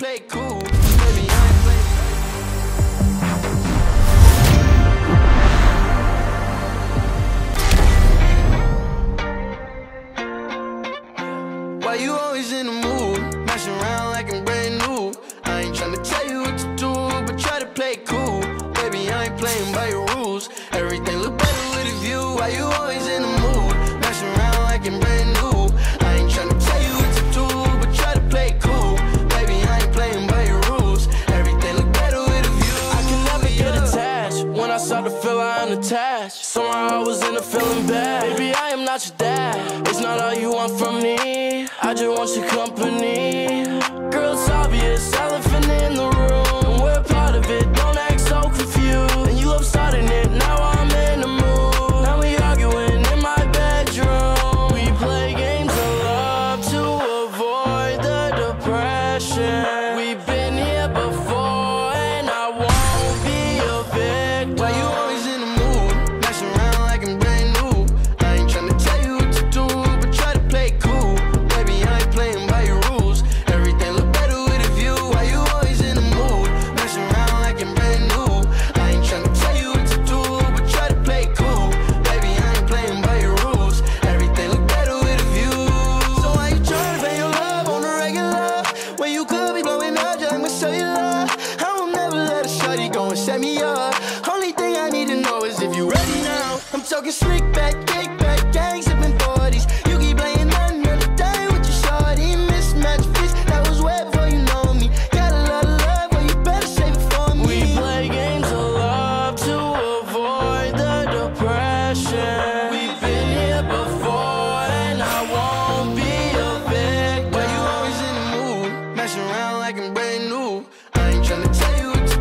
play cool. Baby, I ain't playing. Why you always in the mood? Messing around like I'm brand new. I ain't tryna tell you what to do, but try to play cool. Baby, I ain't playing by your rules. Everything look better with a view. Why you always in the mood? Messing around like I'm brand new. I ain't tryna tell you what to do, but try to play cool. Baby, I ain't playing by your rules. Everything look better with a view. I can never get attached. When I start to feel I'm unattached, somehow I was in a feeling bad. Baby, I am not your dad. It's not all you want from me. I just want your company. Girl, it's obvious, elephant in the room. We're part of it, don't act so confused. And you love starting it, now I'm in the mood. Now we arguing in my bedroom. We play games of love to avoid the depression. We've been here before and I won't be a victim. Why you always in the mood? Messing around like I'm brand new. I ain't tryna tell you what to do, but try to play cool. Baby, I ain't playing by your rules. Everything look better with a view. Why you always in the mood? Messing around like I'm brand new. I ain't tryna tell you what to do, but try to play cool. Baby, I ain't playing by your rules. Everything look better with a view. So why you tryna play your love on the regular when you could be blowing up just like my cellular? I will never let a shawty go and set me up. Only thing I need to know is if you ready now. I'm talking slick back, kick back, gang sipping 40s. You keep playing another day with your shawty. Mismatch fish, that was way before you know me. Got a lot of love, but you better save it for me. We play games of love to avoid the depression. We've been here before and I won't be a victim. Why you always in the mood? Messing around like I'm brand new. I ain't tryna tell you what to